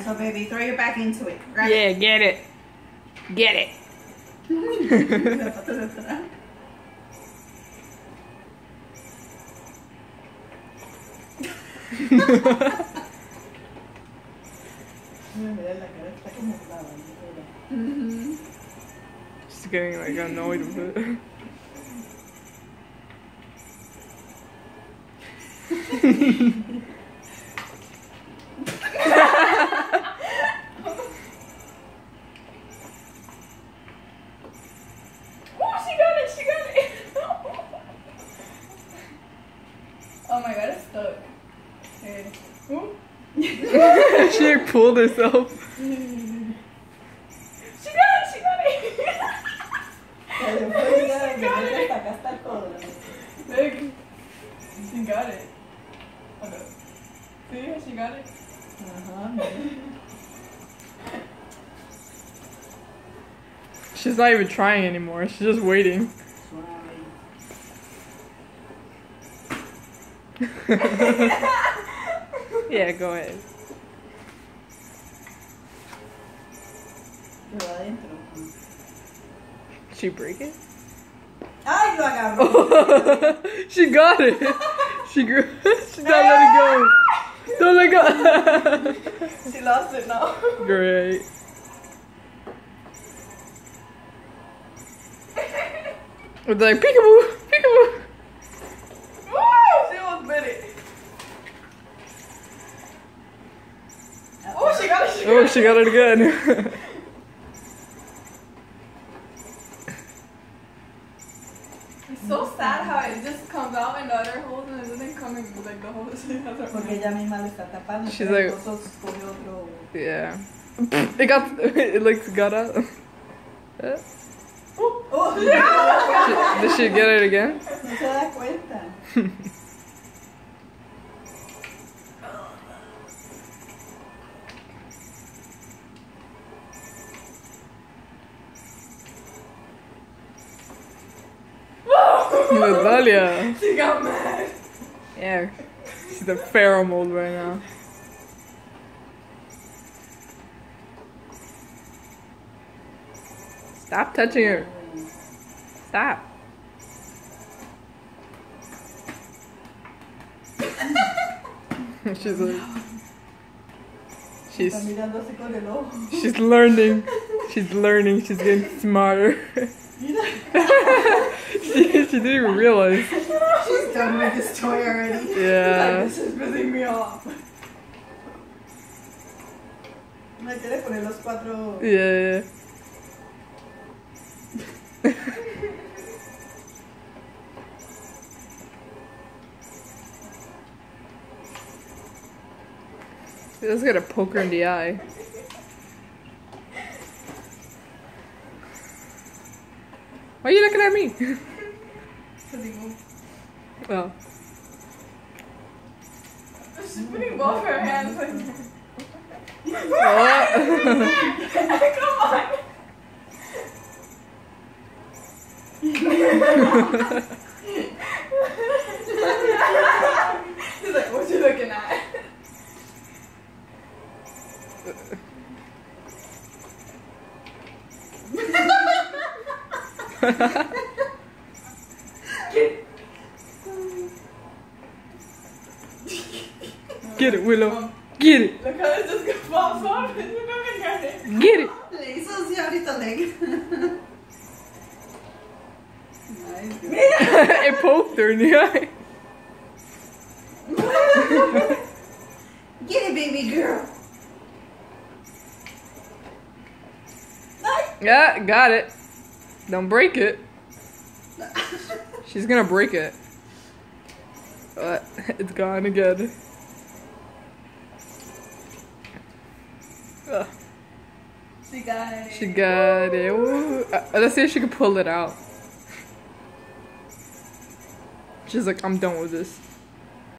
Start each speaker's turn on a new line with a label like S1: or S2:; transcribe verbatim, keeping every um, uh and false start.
S1: So, baby, throw your back into it. Grab
S2: yeah,
S1: it.
S2: get it. Get it.
S1: Mm-hmm.
S2: She's getting like annoyed with it.
S1: Oh, she got it, she got it. Oh my god, it's stuck. Okay. Ooh.
S2: She like, pulled herself.
S1: She got it, she got it. She got it. Look. She got it. Hold up. See how she got it? Uh-huh.
S2: She's not even trying anymore. She's just waiting. Yeah, go ahead. She break it?
S1: Ay, lo agarró.
S2: She got it. She grew. She don't let it go. Don't let go.
S1: She lost it now.
S2: Great. It's like peekaboo, peekaboo.
S1: Woo! She almost bit it. Oh, she got it. She got
S2: Oh,
S1: it.
S2: she got it again.
S1: It's so sad how it just comes out in the other holes and it doesn't come in like the holes. Porque ella misma lo está tapando.
S2: She's like, yeah. It got, it like got out. Uh,
S1: Oh, yeah.
S2: she, did she get it again?
S1: No se da cuenta.
S2: Natalia.
S1: She got mad.
S2: Yeah. She's the pharaoh mode right now. Stop touching her. Stop. She's like, she's, she's learning. She's learning. She's getting smarter. she, she didn't even realize.
S1: She's done with this toy already.
S2: Yeah.
S1: Like, this is pissing me off. Me quiere poner los cuatro.
S2: Yeah. Just gonna poke her in the eye. Why are you looking at me? Oh.
S1: She's putting both her hands like
S2: What?
S1: Come on. He's like, what you looking at?
S2: Get it, Willow. Get it.
S1: Look how it just falls off and you're not gonna get it.
S2: Get it.
S1: Le hizo así ahorita leg.
S2: It poked her in the eye.
S1: Get it, baby girl.
S2: Yeah, got it. Don't break it. She's gonna break it. But it's gone again. Ugh.
S1: She got it.
S2: She got it. Ooh. Uh, let's see if she can pull it out. She's like, I'm done with this.